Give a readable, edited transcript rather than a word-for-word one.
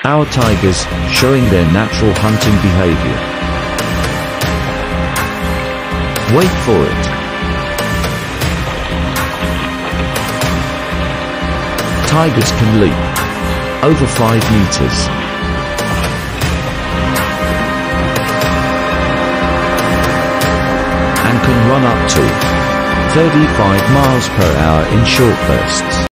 Our tigers, showing their natural hunting behavior. Wait for it. Tigers can leap over 5 meters. And can run up to 35 miles per hour in short bursts.